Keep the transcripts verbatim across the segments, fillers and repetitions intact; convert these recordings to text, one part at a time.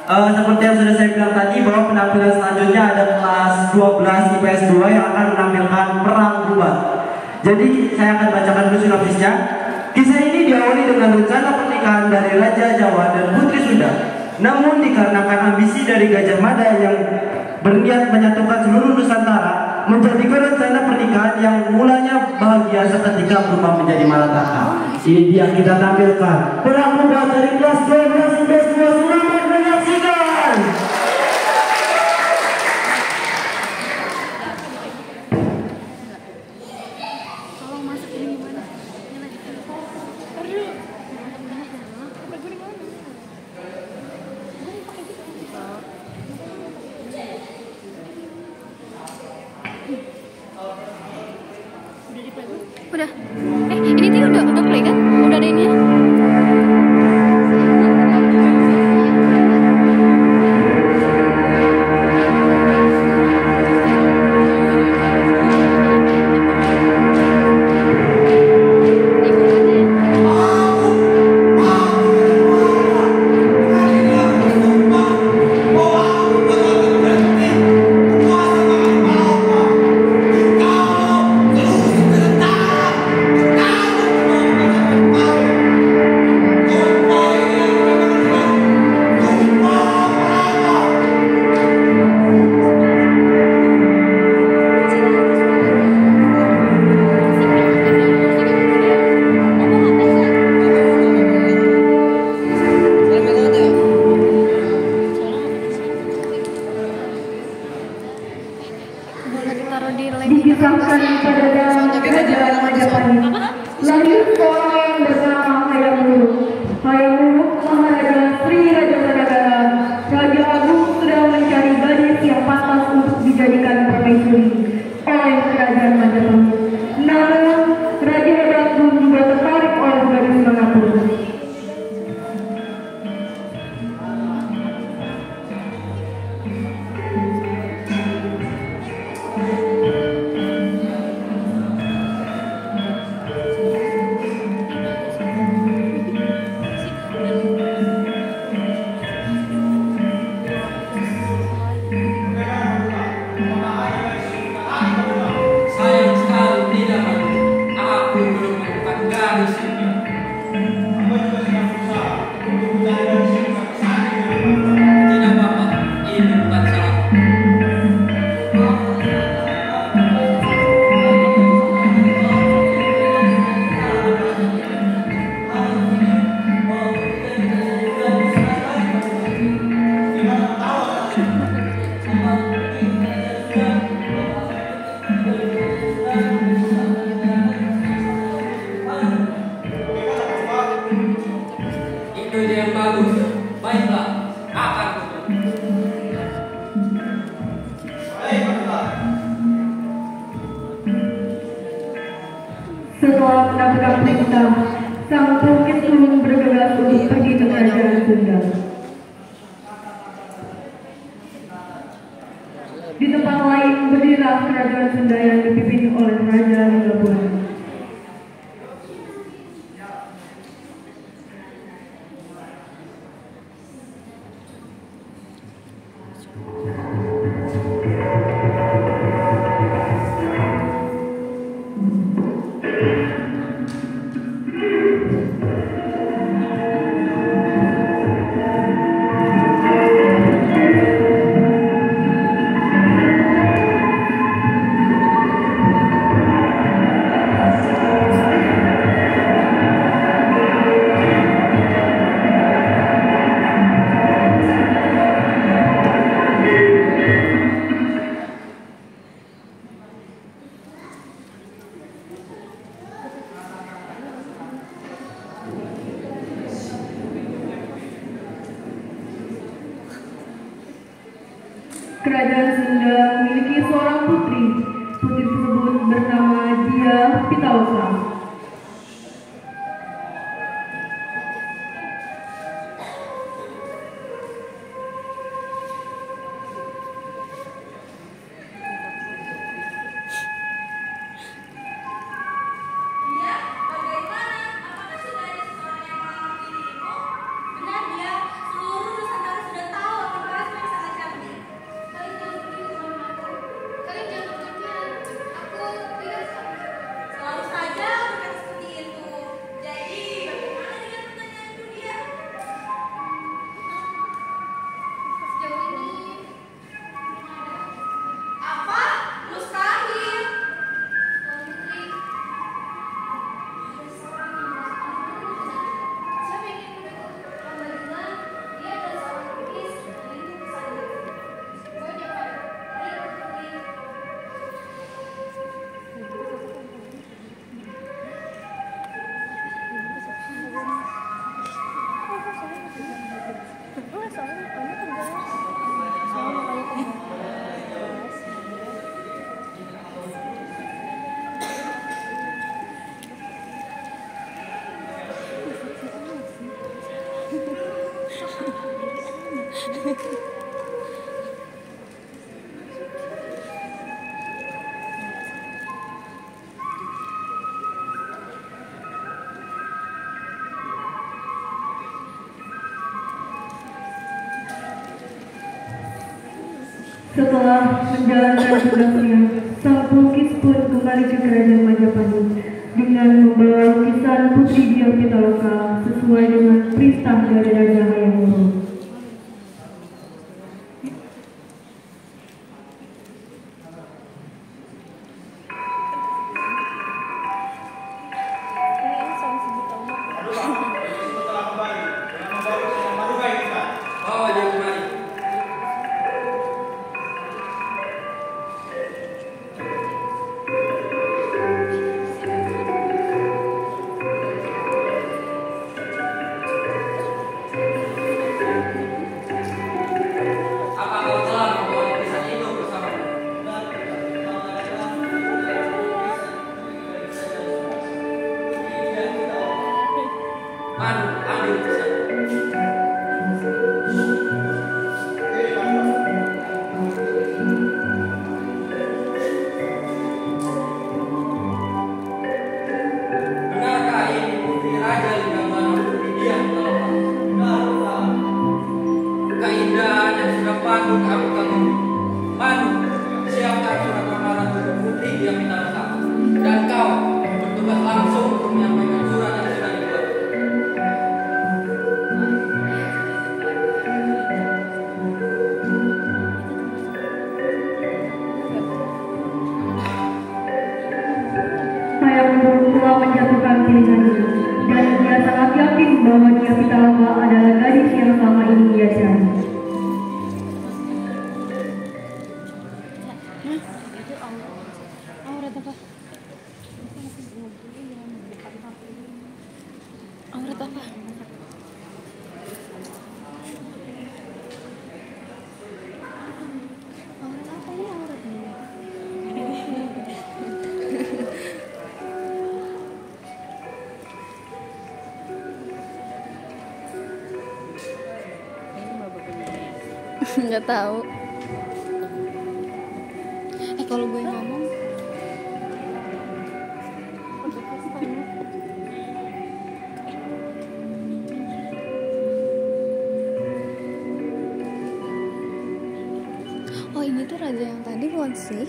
uh, seperti yang sudah saya bilang tadi bahwa penampilan selanjutnya ada kelas dua belas I P S dua yang akan menampilkan perang bubat. Jadi saya akan bacakan dulu sinopsisnya. Kisah ini diawali dengan rencana pernikahan dari Raja Jawa dan Putri Sunda. Namun dikarenakan ambisi dari Gajah Mada yang berniat menyatukan seluruh Nusantara, menjadikan rencana pernikahan yang mulanya bahagia seketika berubah menjadi malapetaka. Ini dia kita tampilkan perang bubat dari kelas dua belas I P S dua. Selamat menyaksikan. Udah. Eh, ini tuh udah udah play kan? Udah ada ini ya? Dikisahkan pada zaman kerajaan Majapahit, lahir seorang yang bernama Hayam Wuruk. Hayam Wuruk Maharaja Sri Raja Managara, Raja Agung, sedang mencari gadis yang pantas untuk dijadikan permaisuri oleh kerajaan Majapahit. Namun Raja Agung juga tertarik oleh gadis manapun. Setelah mendapatkan perintah, sang Bukit Sulung bergegas untuk pergi ke kerajaan Sunda. Di tempat lain berdirilah kerajaan Sunda yang dipimpin oleh Raja Linggapura. Kerajaan Sunda memiliki seorang putri. Putri tersebut bernama Dia Pitaloka. Benar dia, seluruh Nusantara sudah tahu Setelah menjalankan tugasnya, sang pelukis pun kembali ke kerajaan Majapahit dengan membawa lukisan Putri Diah Pitaloka sesuai dengan perintah dari Raja Hayam Wuruk. Nggak tahu. Eh kalau gue ngomong oh ini tuh raja yang tadi bukan sih?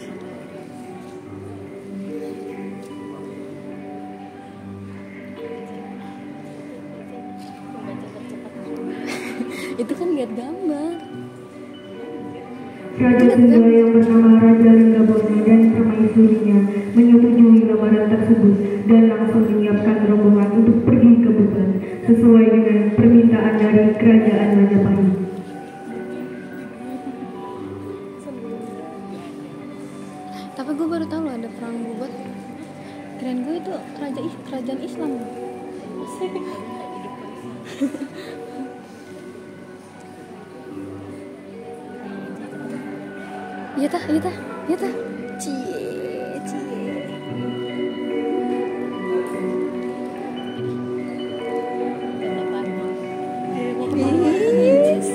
Itu kan lihat gambar. Raja kedua yang bernama Raja Linggaboni dan permaisurinya menyetujui lamaran tersebut dan langsung menyiapkan rombongan untuk pergi ke Buton sesuai dengan permintaan dari kerajaan Majapahit. Tapi gue baru tahu loh ada perang Bubat. Keren gue itu raja kerajaan Islam. Iya tah, iya tah, iya tah. Cie, cie. Yes.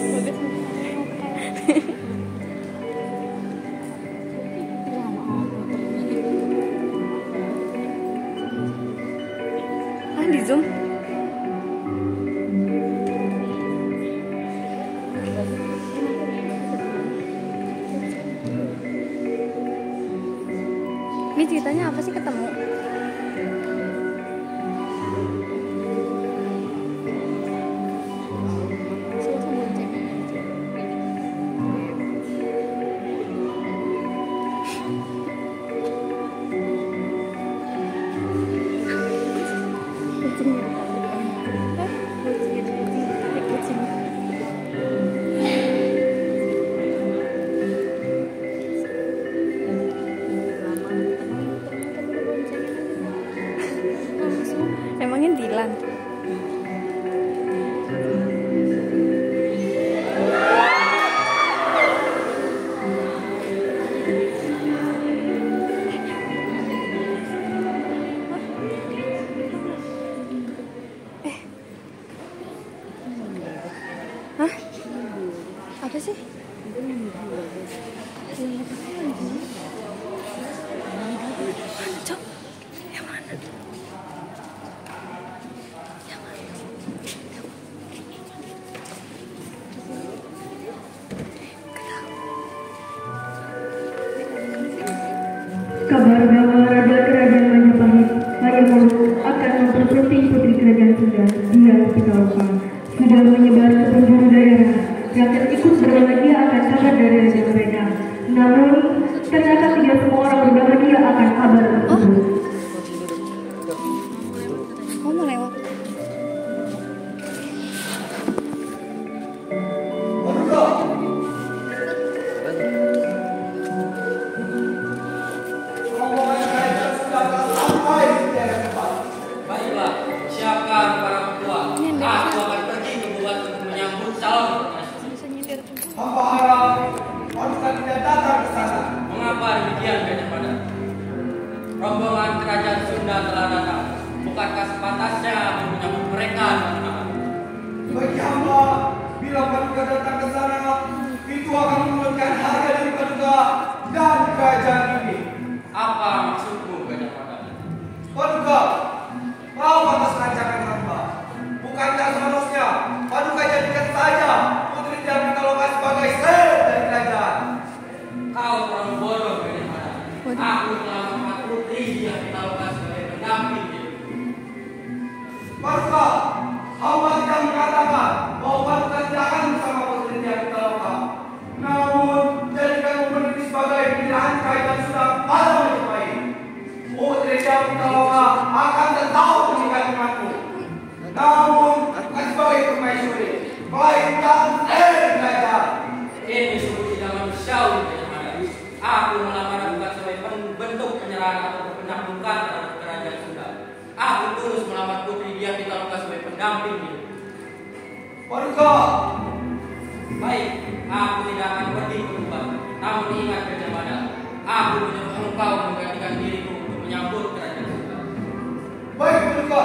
Ah, di zoom. Ini ceritanya apa sih ketemu? Apa sih? Cok, yang mana? Yang mana? Kabar bahwa Raja Kerajaan Majapahit, Hayamuruk, akan mempersempit putri kerajaan Sunda, Dia Pitaloka, sudah menyebar ke penjuru daerah. Rakyat ikut berbahagia akan kabar dari raja mereka. Namun, ternyata tidak semua orang berbahagia akan kabar tersebut. Kamu mau lewat? Baiklah, siapkan para ketua. Aku akan pergi ke Bubat untuk menyambut calon permaisuri. Bisa nyindir. Hamba harap pasukan tidak datang ke sana. Mengapa demikian, Gajah Mada? Rombongan kerajaan Sunda telah datang. Bukankah sepantasnya menyambut mereka dengan hangat? Bagi hamba, bila paduka datang ke sana, itu akan menurunkan harga dari paduka dan kerajaan ini. Apa maksudmu, Gajah Mada? Paduka, kau atas rancangan hamba. Bukankah seharusnya paduka jadikan saja putri Dia Pitaloka sebagai ser dari kerajaan? Kau terlalu bodoh, Gajah Mada. Aku telah mengangkat putri Dia Pitaloka sebagai pendamping hidupku. Paduka, hamba tidak mengatakan bahwa paduka tidak akan bersama putri Dia Pitaloka. Namun, jadikan putri sebagai pilihan kerajaan sudah pada Majapahit. Putri Dia Pitaloka akan tetap menikah denganku. Namun, bukan sebagai permaisuri, melainkan ser kerajaan. Ini sungguh tidak manusiawi, Gajah Mada. Aku melamar bukan sebagai bentuk penyerahan atau penaklukan terhadap kerajaan Sunda. Aku tulus melamar putri Dia Pitaloka sebagai pendamping hidup. Paduka, Baik, aku tidak akan pergi ke Bubat. Namun ingat, Gajah Mada, aku menyuruh engkau menggantikan diriku untuk menyambut kerajaan Sunda. baik paduka.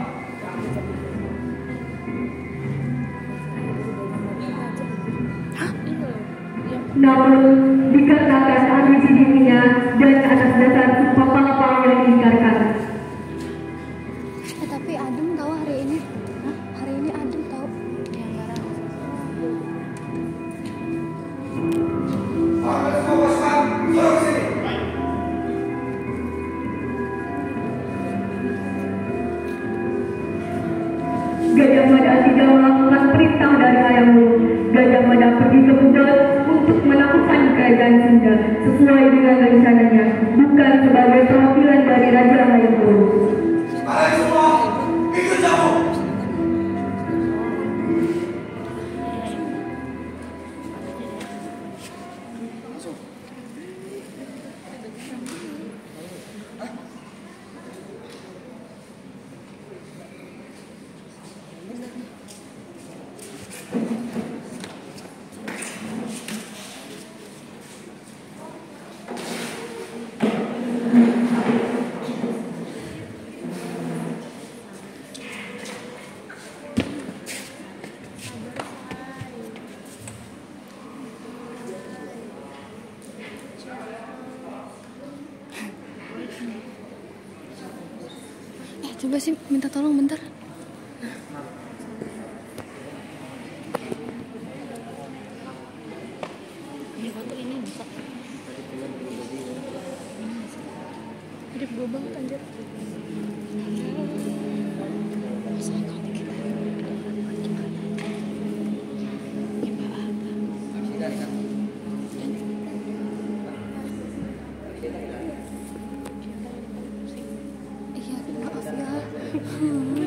Namun, dikarenakan ambisi dirinya dan atas dasar sumpah palapa yang diingkarkan. Eh, tapi adem tahu hari ini. Hah? Hari ini adem tahu. Yang garang. Anda semua pasukan, turun sini. Gajah Mada tidak melakukan perintah dari Hayamuruk. Gajah Mada pergi ke Bubat untuk menaklukkan kerajaan Sunda sesuai dengan rencananya, bukan sebagai perwakilan dari Raja Hayamuruk. Kalian semua, ikut jamu. Eh, coba sih minta tolong bentar. Ini foto ini bisa. Hidup gue banget anjir. Iya, maaf ya. Hmm.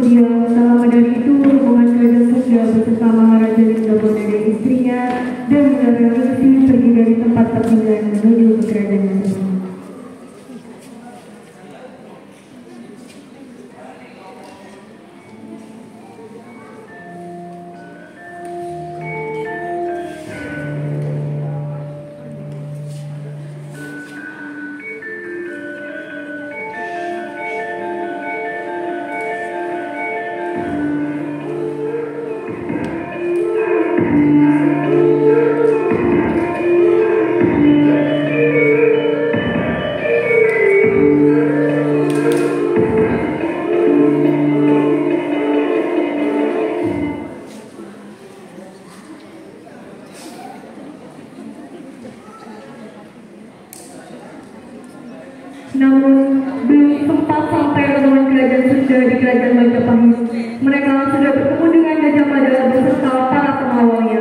dia. Tak lama dari itu, rombongan kerajaan Sunda beserta Maharaja Lindabona dan istrinya dan Menara Ningsih pergi dari tempat pertinggalan menuju ke kerajaan tersebut. Namun belum sempat sampai rombongan kerajaan Sunda di kerajaan Majapahit, mereka sudah bertemu dengan Gajah Mada beserta para pengawalnya.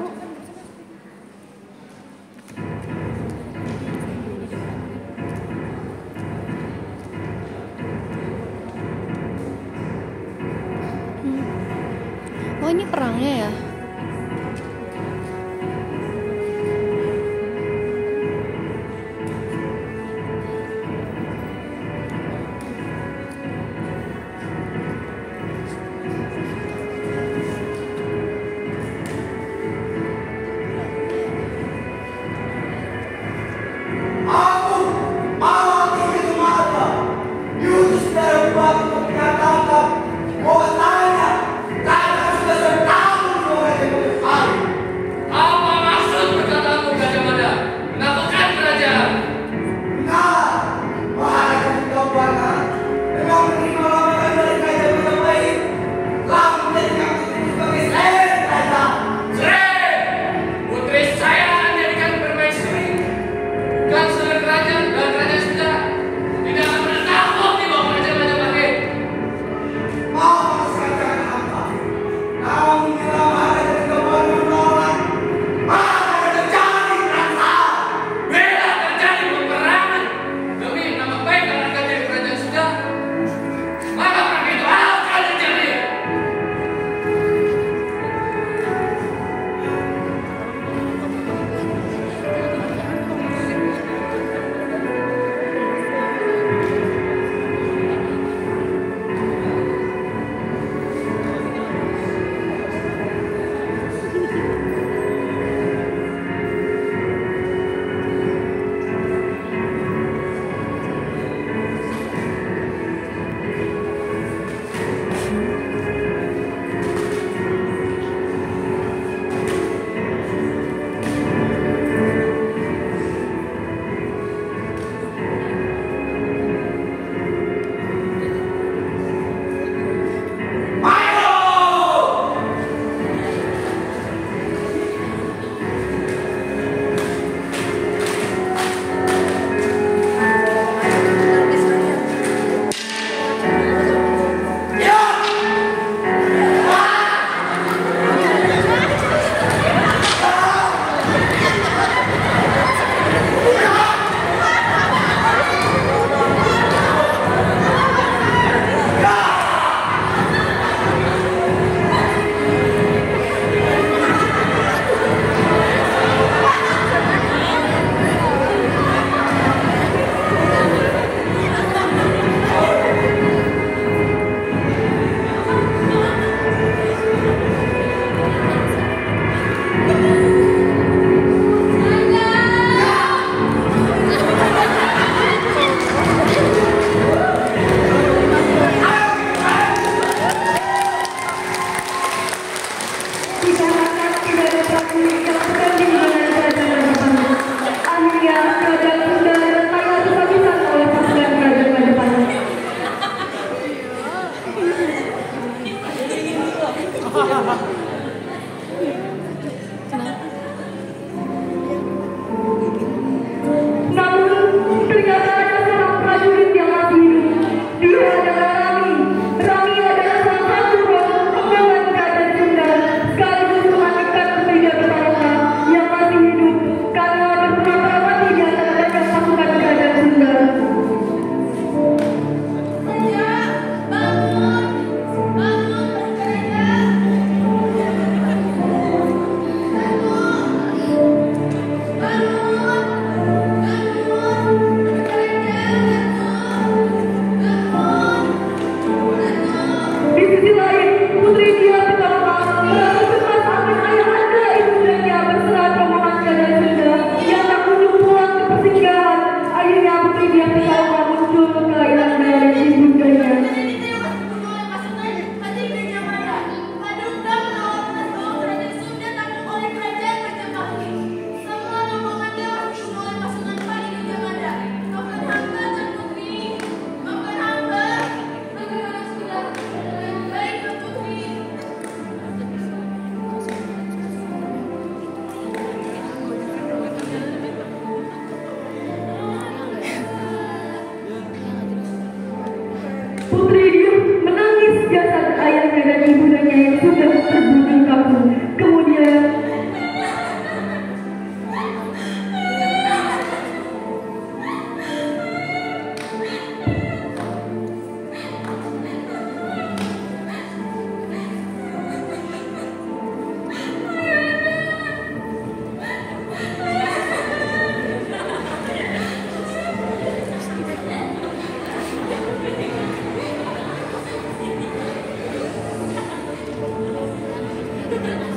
Oh, ini perangnya ya? Aku malah begitu mata. Yunus dari batu untuk menyatakan bahwa saya karena sudah setahun Iya.